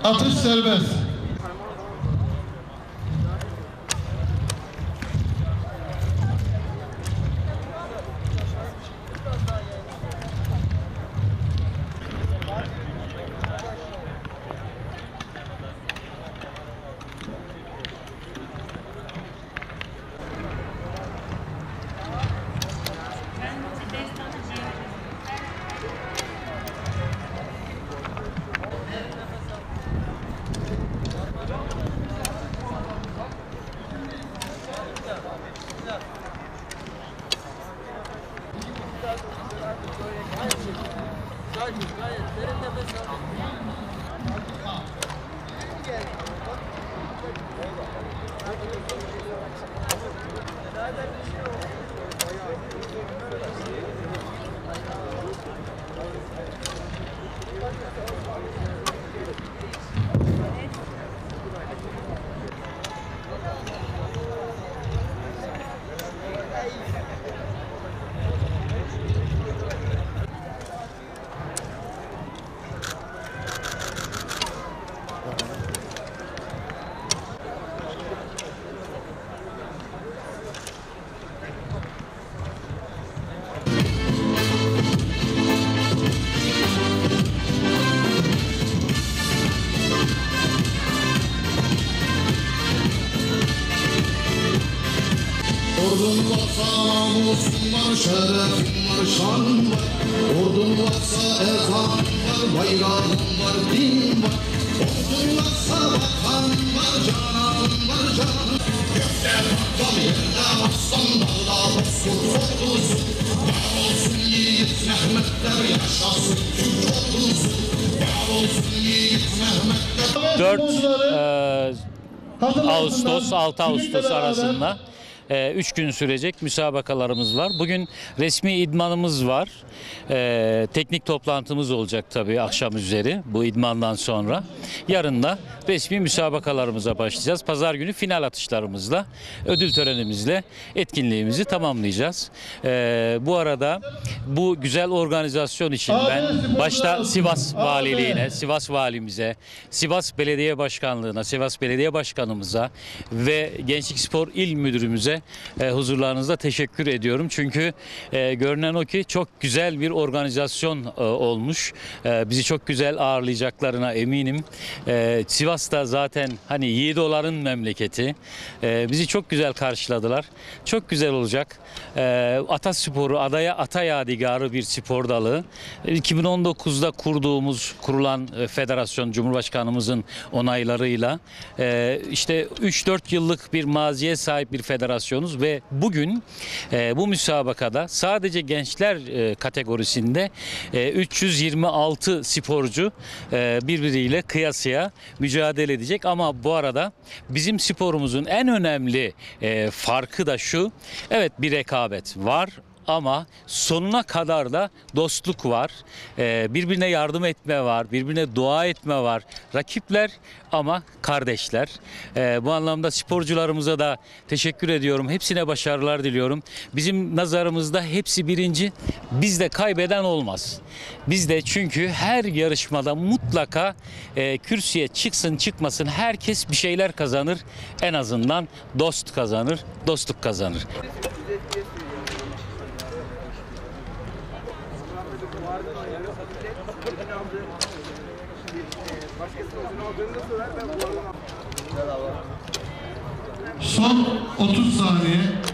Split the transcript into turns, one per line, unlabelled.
Atış serbest.
Ordun varsa namusun var, şerefin var, şan var. Ordun varsa ezan var, bayrağın var, din var. Ordun varsa vatan var, cananın var, canın. Gökte bakkal yerde aslan dağda bozkurt ordusu. Var olsun yiğit Mehmetler, yaşasın Türk ordusu. Var olsun yiğit Mehmetler.
4 Ağustos 6 Ağustos arasında 3 gün sürecek müsabakalarımız var. Bugün resmi idmanımız var. Teknik toplantımız olacak tabii akşam üzeri bu idmandan sonra. Yarın da resmi müsabakalarımıza başlayacağız. Pazar günü final atışlarımızla, ödül törenimizle etkinliğimizi tamamlayacağız. Bu arada bu güzel organizasyon için ben başta Sivas Valiliğine, Sivas Valimize, Sivas Belediye Başkanlığı'na, Sivas Belediye Başkanımıza ve Gençlik Spor İl Müdürümüze huzurlarınızda teşekkür ediyorum. Çünkü görünen o ki çok güzel bir organizasyon olmuş. Bizi çok güzel ağırlayacaklarına eminim. Sivas'ta zaten hani Yiğidoların memleketi. Bizi çok güzel karşıladılar. Çok güzel olacak. Atasporu, adaya ata yadigarı bir spor dalı. 2019'da kurulan federasyon Cumhurbaşkanımızın onaylarıyla işte 3-4 yıllık bir maziye sahip bir federasyonuz ve bugün bu müsabakada sadece gençler kategorisinde 326 sporcu birbiriyle kıyasıya mücadele edecek. Ama bu arada bizim sporumuzun en önemli farkı da şu: evet, bir rekabet var ama sonuna kadar da dostluk var. Birbirine yardım etme var, birbirine dua etme var. Rakipler ama kardeşler. Bu anlamda sporcularımıza da teşekkür ediyorum. Hepsine başarılar diliyorum. Bizim nazarımızda hepsi birinci. Bizde kaybeden olmaz. Bizde çünkü her yarışmada mutlaka kürsüye çıksın çıkmasın herkes bir şeyler kazanır. En azından dost kazanır, dostluk kazanır.
Son 30 saniye.